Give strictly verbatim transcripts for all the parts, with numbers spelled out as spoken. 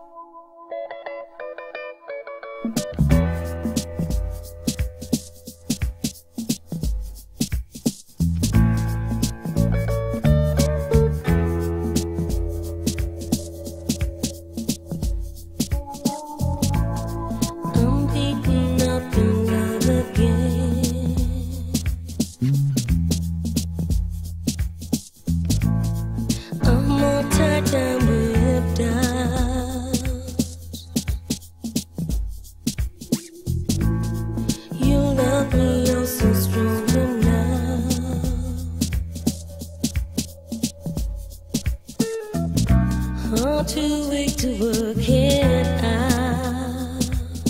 Too weak to work it out.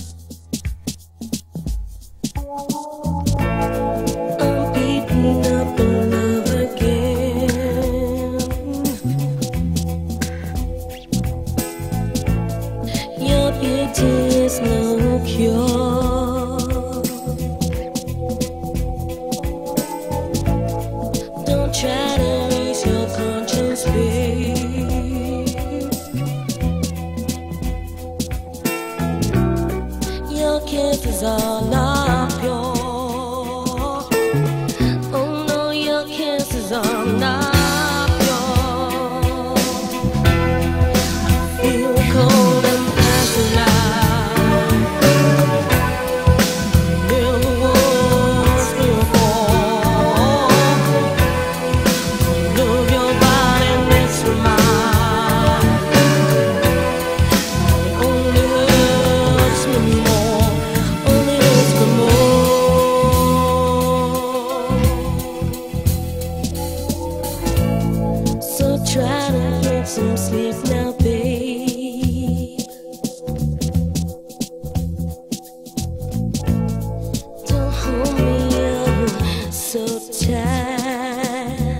I'm beating up in love again. Your beauty is no cure. Don't try to raise your conscience, babe. Your kisses are not pure. Oh no, your kisses are not pure. Feel cold and pass alive. Feel the walls will fall. Move your body, miss your mind. It only hurts me more. Try to get some sleep now, babe. Don't hold me up so tight.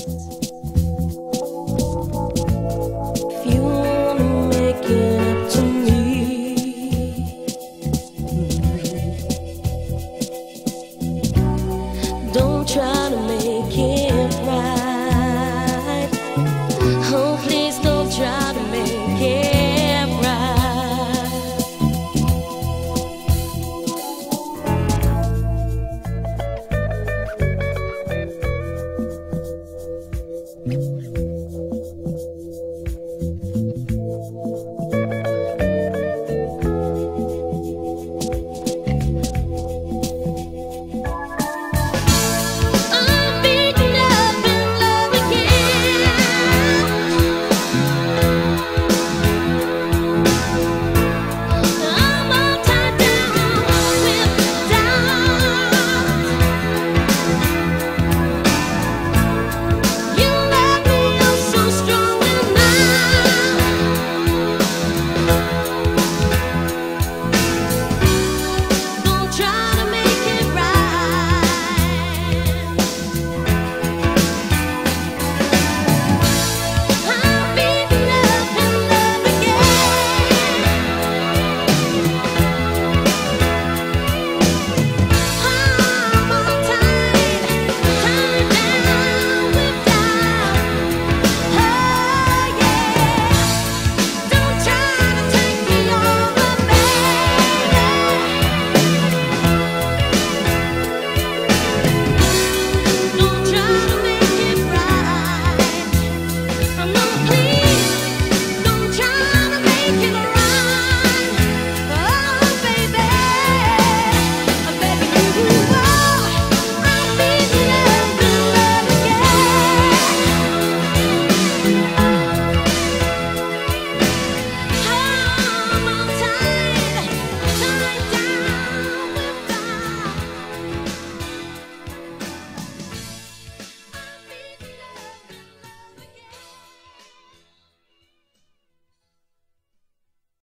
If you wanna make it up to me, don't try to make it right. Oh, please don't try to make it right.